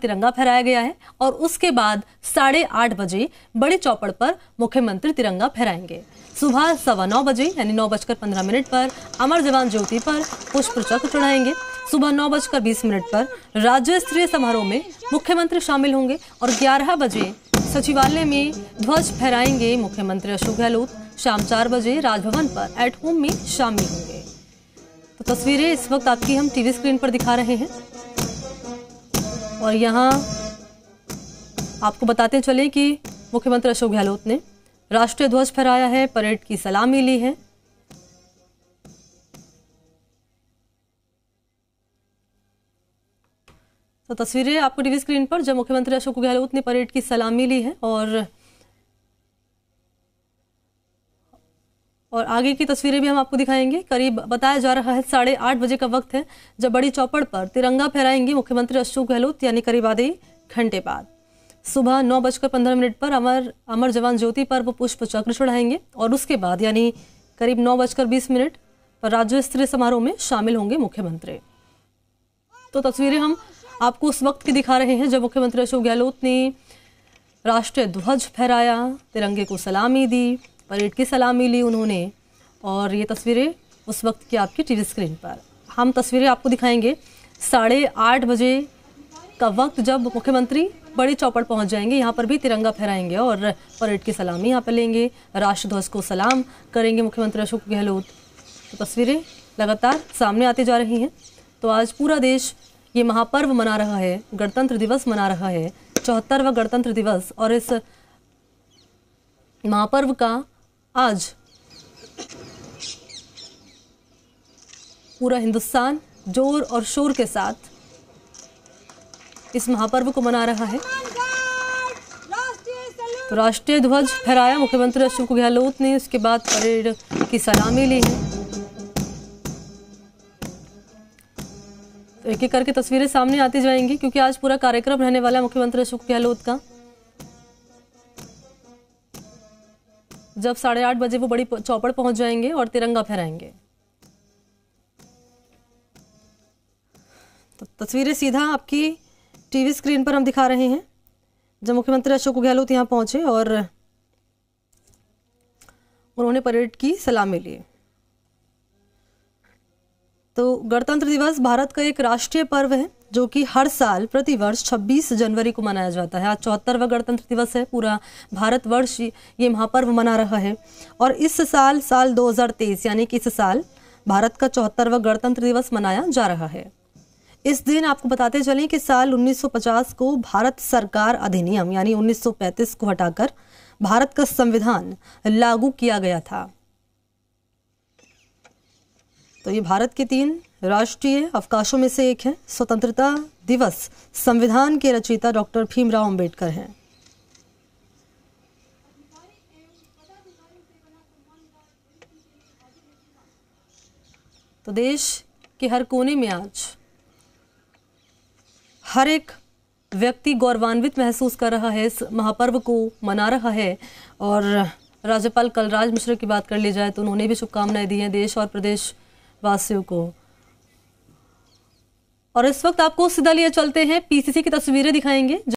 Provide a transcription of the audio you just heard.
तिरंगा फहराया गया है और उसके बाद 8:30 बजे बड़ी चौपड़ पर मुख्यमंत्री तिरंगा फहराएंगे। सुबह 9:15 बजे यानी 9:15 पर अमर जवान ज्योति पर पुष्प चक्र चढ़ाएंगे। सुबह 9:20 पर राज्य स्तरीय समारोह में मुख्यमंत्री शामिल होंगे और 11 बजे सचिवालय में ध्वज फहराएंगे मुख्यमंत्री अशोक गहलोत। शाम 4 बजे राजभवन पर एट होम में शामिल होंगे। तो तस्वीरें इस वक्त आपकी हम टीवी स्क्रीन पर दिखा रहे हैं और यहाँ आपको बताते चले कि मुख्यमंत्री अशोक गहलोत ने राष्ट्रीय ध्वज फहराया है, परेड की सलामी ली है। तो तस्वीरें आपको टीवी स्क्रीन पर जब मुख्यमंत्री अशोक गहलोत ने परेड की सलामी ली है और आगे की तस्वीरें भी हम आपको दिखाएंगे। करीब बताया जा रहा है 8:30 बजे का वक्त है जब बड़ी चौपड़ पर तिरंगा फहराएंगे मुख्यमंत्री अशोक गहलोत, यानी करीब आधे घंटे बाद। सुबह 9:15 पर अमर जवान ज्योति पर वो पुष्प चक्र चढ़ाएंगे और उसके बाद यानी करीब 9:20 पर राज्य स्तरीय समारोह में शामिल होंगे मुख्यमंत्री। तो तस्वीरें हम आपको उस वक्त की दिखा रहे हैं जब मुख्यमंत्री अशोक गहलोत ने राष्ट्रीय ध्वज फहराया, तिरंगे को सलामी दी, परेड की सलामी ली उन्होंने। और ये तस्वीरें उस वक्त की आपकी टीवी स्क्रीन पर हम तस्वीरें आपको दिखाएंगे 8:30 बजे का वक्त जब मुख्यमंत्री बड़ी चौपड़ पहुंच जाएंगे। यहाँ पर भी तिरंगा फहराएंगे और परेड की सलामी यहाँ पर लेंगे, राष्ट्रीय ध्वज को सलाम करेंगे मुख्यमंत्री अशोक गहलोत। तो तस्वीरें लगातार सामने आती जा रही हैं। तो आज पूरा देश ये महापर्व मना रहा है, गणतंत्र दिवस मना रहा है, 74वां गणतंत्र दिवस। और इस महापर्व का आज पूरा हिंदुस्तान जोर और शोर के साथ इस महापर्व को मना रहा है। तो राष्ट्रीय ध्वज फहराया मुख्यमंत्री अशोक गहलोत ने, उसके बाद परेड की सलामी ली है। तो एक एक करके तस्वीरें सामने आती जाएंगी क्योंकि आज पूरा कार्यक्रम रहने वाला है मुख्यमंत्री अशोक गहलोत का। जब 8:30 बजे वो बड़ी चौपड़ पहुंच जाएंगे और तिरंगा फहराएंगे। तो तस्वीरें सीधा आपकी टीवी स्क्रीन पर हम दिखा रहे हैं जब मुख्यमंत्री अशोक गहलोत यहां पहुंचे और उन्होंने परेड की सलामी ली। तो गणतंत्र दिवस भारत का एक राष्ट्रीय पर्व है जो कि हर साल प्रतिवर्ष 26 जनवरी को मनाया जाता है। आज 74वां गणतंत्र दिवस है। पूरा भारतवर्ष ये महापर्व मना रहा है और इस साल 2023 यानी कि इस साल भारत का 74वां गणतंत्र दिवस मनाया जा रहा है। इस दिन आपको बताते चलें कि साल 1950 को भारत सरकार अधिनियम यानी 1935 को हटाकर भारत का संविधान लागू किया गया था। तो ये भारत के 3 राष्ट्रीय अवकाशों में से एक है। स्वतंत्रता दिवस संविधान के रचयिता डॉक्टर भीमराव अंबेडकर हैं। तो देश के हर कोने में आज हर एक व्यक्ति गौरवान्वित महसूस कर रहा है, इस महापर्व को मना रहा है। और राज्यपाल कलराज मिश्र की बात कर ली जाए तो उन्होंने भी शुभकामनाएं दी हैं देश और प्रदेश वासियों को। और इस वक्त आपको सीधा लिए चलते हैं, पीसीसी की तस्वीरें दिखाएंगे।